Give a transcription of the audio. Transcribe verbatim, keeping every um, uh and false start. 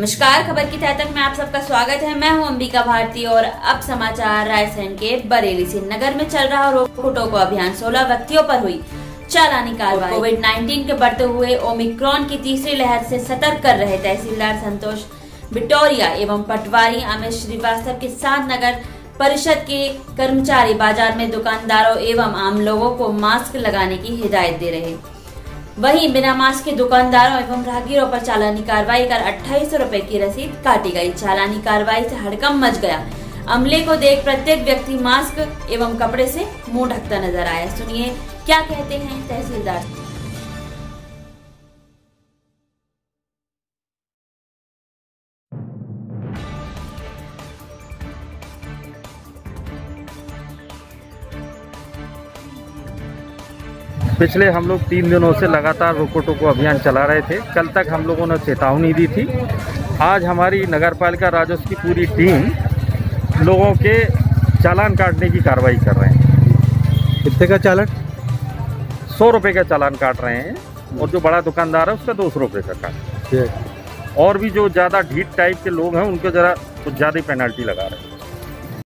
नमस्कार, खबर की तह तक में आप सबका स्वागत है। मैं हूं अंबिका भारती और अब समाचार रायसेन के बरेली से। नगर में चल रहा रोको टोको अभियान, सोलह व्यक्तियों पर हुई चालानी कार्रवाई। कोविड नाइन्टीन के बढ़ते हुए ओमिक्रॉन की तीसरी लहर से सतर्क कर रहे तहसीलदार संतोष बिटोरिया एवं पटवारी अमित श्रीवास्तव के साथ नगर परिषद के कर्मचारी बाजार में दुकानदारों एवं आम लोगों को मास्क लगाने की हिदायत दे रहे। वहीं बिना मास्क के दुकानदारों एवं राहगीरों पर चालानी कार्रवाई कर अट्ठाईस सौ रूपए की रसीद काटी गई। चालानी कार्रवाई से हड़कंप मच गया। अमले को देख प्रत्येक व्यक्ति मास्क एवं कपड़े से मुंह ढकता नजर आया। सुनिए क्या कहते हैं तहसीलदार। पिछले हम लोग तीन दिनों से लगातार रोको टोको अभियान चला रहे थे। कल तक हम लोगों ने चेतावनी दी थी। आज हमारी नगरपालिका राजस्व की पूरी टीम लोगों के चालान काटने की कार्रवाई कर रहे हैं। कितने का चालान? सौ रुपये का चालान काट रहे हैं और जो बड़ा दुकानदार है उसका दो सौ रुपये का काट। और भी जो ज़्यादा ढीठ टाइप के लोग हैं उनको ज़रा कुछ ज़्यादा ही पेनल्टी लगा रहे हैं।